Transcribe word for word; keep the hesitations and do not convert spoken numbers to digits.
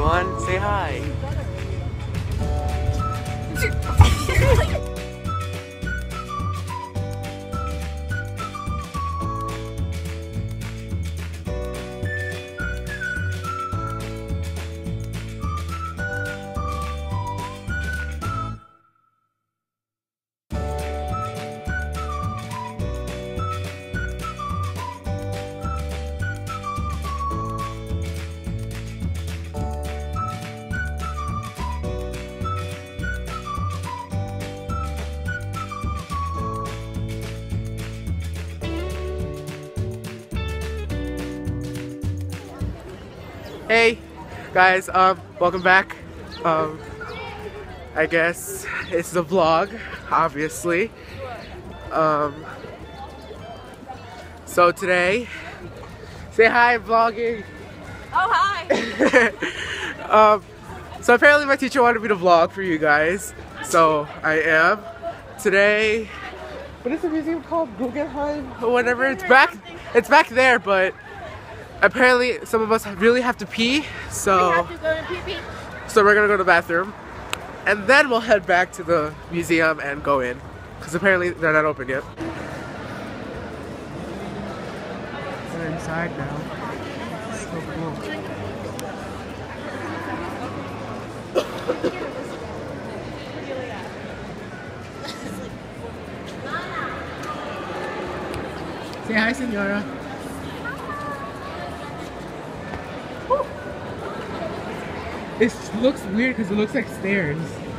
everyone. Say hi. Hey guys, um, welcome back. Um, I guess it's the vlog, obviously. Um, so today, say hi, vlogging. Oh, hi. um, so apparently my teacher wanted me to vlog for you guys, so I am. Today, what is the museum called? Guggenheim or whatever. It's back. It's back there, but apparently some of us really have to pee, so We have to go and pee pee. so we're gonna go to the bathroom, and then we'll head back to the museum and go in, because apparently they're not open yet. We're inside now. It's so cool. Say hi, Senora. It looks weird because it looks like stairs.